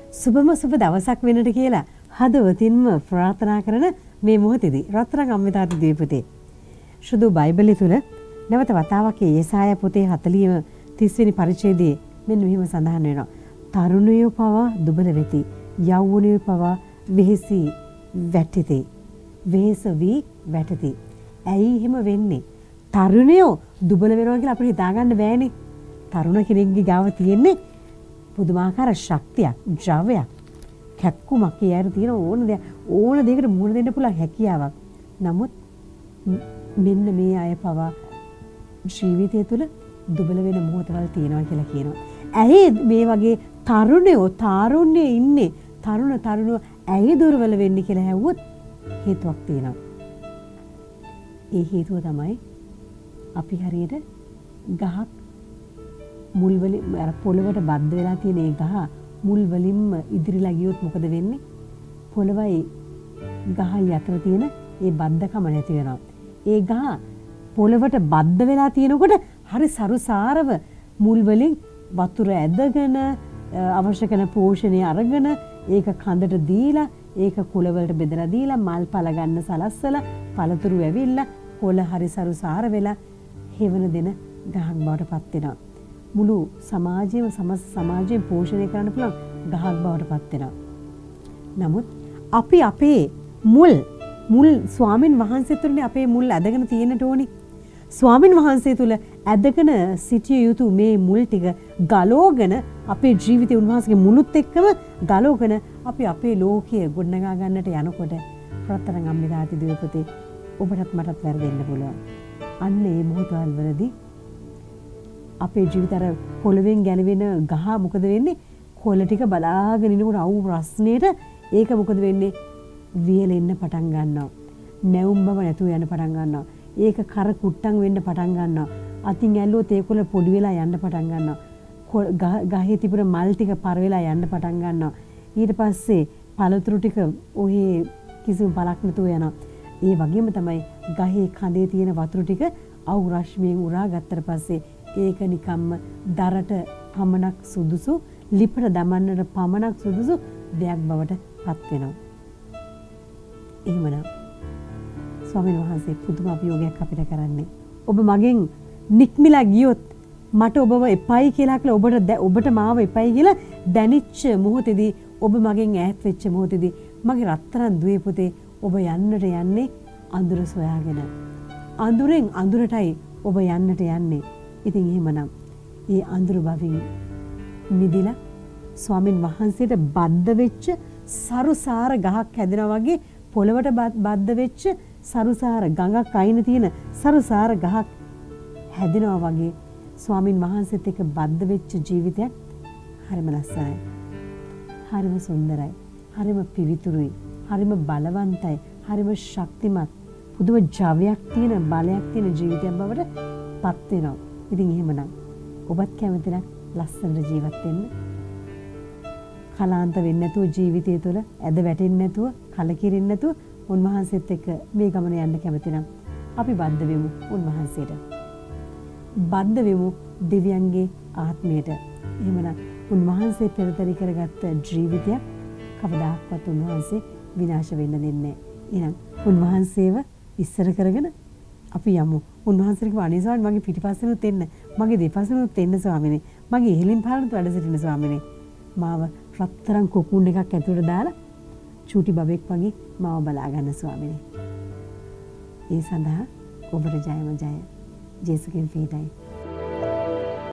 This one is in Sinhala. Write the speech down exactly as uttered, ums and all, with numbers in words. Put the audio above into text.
සුබම සුබ දවසක් වෙනට කියලා හදවතින්ම ප්‍රාර්ථනා කරන මේ මොහොතේදී රත්තරන් අම්මිතාති දීපතේ සුදු බයිබලයේ තුල නැවත වතාවක් යෙසායා පොතේ හතළිස් තිස් වෙනි පරිච්ඡේදයේ මෙන්න මෙහිම සඳහන් වෙනවා. තරුණයෝ පවා දුබල වෙති. යෞවනයෝ පවා වෙහෙසි වැටෙති. වෙහෙස වී වැටෙති. ඇයි එහෙම වෙන්නේ? තරුණයෝ දුබල වෙනවා කියලා අපිට හිතා ගන්න බෑනේ. තරුණ කෙනෙක්ගේ ගාව තියෙන්නේ පුදුමාකාර ශක්තියක්, ද්‍රවයක්, කැක්කුමක් කියන තියෙන ඕන දෙයක් ඕන දෙයකට මුහුණ දෙන්න පුළුවන් හැකියාවක්. නමුත් මෙන්න මේ අය පවා ජීවිතය තුළ දුබල වෙන මොහොතවල් තියෙනවා කියලා කියනවා. ඇයි මේ වගේ තරුණයෝ තාරුණ්‍යයේ ඉන්නේ තරුණ තරුණෝ ඇයි දුර්වල වෙන්නේ කියලා හැවුවොත් හේතුවක් තියෙනවා. ඒ හේතුව තමයි අපි හරියට ගහක් මුල් වලින් අර පොළවට බද්ධ වෙලා තියෙන ඒ ගහ මුල් වලින්ම ඉදිරිලා ගියොත් මොකද වෙන්නේ? පොළවයි ගහයි අතර තියෙන ඒ බද්ධකම නැති වෙනවා. ඒ ගහ පොළවට බද්ධ වෙලා තියෙනකොට හරි සරුසාරව මුල් වලින් වතුර ඇදගෙන අවශ්‍ය කරන පෝෂණය අරගෙන ඒක කඳට දීලා ඒක කුල වලට බෙදලා දීලා මල් පල ගන්න සලස්සලා පළතුරු ඇවිල්ලා කොළ හරි සරුසාර වෙලා හේවන දෙන ගහක් බවට පත් වෙනවා. මුළු සමාජයේම සමස්ත සමාජයෙන් පෝෂණය කරන්න පුළුවන් ගහක් බවට පත් වෙනවා. නමුත් අපි අපේ මුල් මුල් ස්වාමින් වහන්සේ තුළනේ අපේ මුල් ඇදගෙන තියෙන්නට ඕනි. ස්වාමින් වහන්සේ තුළ ඇදගෙන සිටිය යුතු මේ මුල් ටික ගලෝගෙන අපේ ජීවිතේ උන්වහන්සේගේ මුළුත් එක්කම ගලෝගෙන අපි අපේ ලෝකය ගොඩනගා ගන්නට යනකොට රත්තරන් අම්මිතාති දීපතේ ඔබටත් මටත් වැරදෙන්න පුළුවන්. අන්න ඒ මොහොතවල වලදී අපේ ජීවිතර පොළවෙන් ගැලවෙන ගහ මොකද වෙන්නේ? කොළ ටික බලාගෙන ඉනකොට අවු ප්‍රශ්නෙට ඒක මොකද වෙන්නේ? වියලෙන්න පටන් ගන්නවා. නැවුම් බව නැතුව යන පටන් ගන්නවා. ඒක කර කුට්ටම් වෙන්න පටන් ගන්නවා. අතින් ඇල්ලුවොත් ඒ කොළ පොඩි වෙලා යන්න පටන් ගන්නවා. ගහේ තිබුණ මල් ටික පර වෙලා යන්න පටන් ගන්නවා. ඊට පස්සේ පළතුරු ටික ඔහේ කිසිම පළක් නැතුව යනවා. ඒ වගේම තමයි ගහේ කඳේ තියෙන වතුර ටික අවු රශ්මියෙන් උරා ගත්තට පස්සේ ඒක නිකම්ම දරට පමණක් සුදුසු ලිපට දමන්නට පමණක් සුදුසු දෙයක් බවට පත් වෙනවා. එහෙමනම් ස්වාමීන් වහන්සේ පුදුම අභියෝගයක් අපිට කරන්නේ. ඔබ මගෙන් නික්මිලා ගියොත් මට ඔබව එපයි කියලා කියලා ඔබට ඔබට මාව එපයි කියලා දැනිච්ච මොහොතේදී ඔබ මගෙන් ඈත් වෙච්ච මොහොතේදී මගේ රත්තරන් දුවේ පුතේ ඔබ යන්නට යන්නේ අඳුර සොයාගෙන. අඳුරෙන් අඳුරටයි ඔබ යන්නට යන්නේ. ඉතින් එහෙමනම් ඒ අඳුර බවින් මිදිලා ස්වාමින් වහන්සේට බද්ධ වෙච්ච සරුසාර ගහක් හැදෙනවා වගේ පොළවට බද්ධ වෙච්ච සරුසාර ගඟක් අයින තියෙන සරුසාර ගහක් හැදෙනවා වගේ ස්වාමින් වහන්සේත් එක්ක බද්ධ වෙච්ච ජීවිතයක් හරිම ලස්සනයි. හරිම සුන්දරයි. හරිම පිවිතුරුයි. හරිම බලවන්තයි. හරිම ශක්තිමත්. පුදුම ජවයක් තියෙන බලයක් තියෙන ජීවිතයක් බවට පත් වෙනවා. ඉතින් එහෙමනම් ඔබත් කැමති නම් ලස්සනට ජීවත් වෙන්න. කලාන්ත වෙන්නේ නැතුව ජීවිතය තුළ ඇද වැටෙන්නේ නැතුව කලකිරෙන්නේ නැතුව උන්වහන්සේත් එක්ක මේ ගමන යන්න කැමති නම් අපි බද්ධ වෙමු උන්වහන්සේට. බද්ධ වෙමු දෙවියන්ගේ ආත්මයට. එහෙමනම් උන්වහන්සේ පෙරතරි කරගත්ත ජීවිතයක් කවදාවත් උන්වහන්සේ විනාශ වෙන්න දෙන්නේ නැහැ. එහෙනම් උන්වහන්සේව ඉස්සර කරගෙන අපි යමු. උන්වහන්සේට කිව්වා අනේ ස්වාමීනි මගේ පිටිපස්සෙනුත් එන්න. මගේ දෙපස්සෙනුත් එන්න ස්වාමීනි. මගේ ඉහළින් පහළට වැඩ සිටින්න ස්වාමීනි. මාව රත්තරන් කොකුන් එකක් ඇතුළට දාලා චූටි බබෙක් වගේ මාව බලා ගන්න ස්වාමීනි. ඒ සඳහා ඔබට ජයම ජය. ජේසුස්ගෙන් පිටයි.